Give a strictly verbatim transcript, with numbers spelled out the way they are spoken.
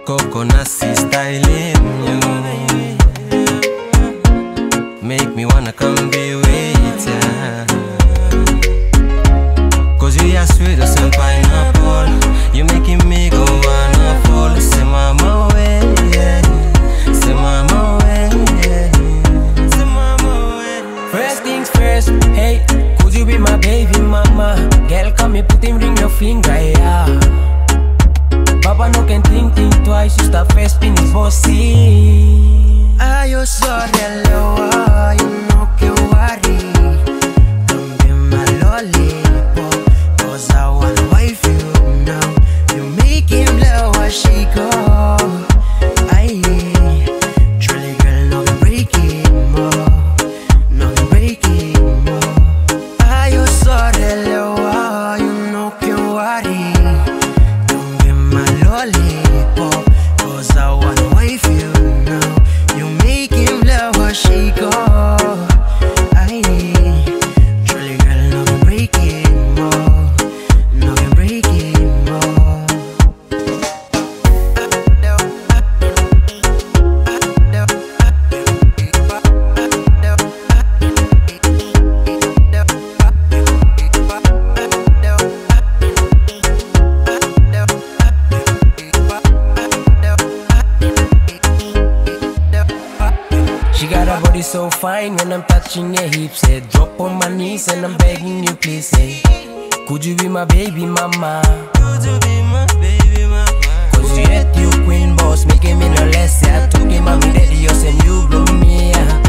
Coconut styling you. Make me wanna come be with ya. Cause you are sweet as a pineapple. You making me go wanna fall. Say mama way, yeah. Say mama way, yeah. Say mama way. First things first, hey, could you be my baby mama? Girl, come here, put him ring your finger, yeah. Papa no can think, think twice, you start first spin his bossy. Are you sorry, lover? You know que worry. Don't be my lollipop, cause I wanna wife you now. You make him blow a she go. Aye, truly girl, no can break it more. No can break it more. Are you sorry, lover? You know que worry. Don't be my lollipop, cause I wanna wife you now. You make him love how she go. Aye, truly girl, no can break it more. No can break it more. She got her body so fine when I'm touching your hips. Say, drop on my knees and I'm begging you, please. Say, could you be my baby mama? Could you be my baby mama? Cause you hate you queen boss, making me no less. I took him, mommy, daddy, you and you blow me. Yeah.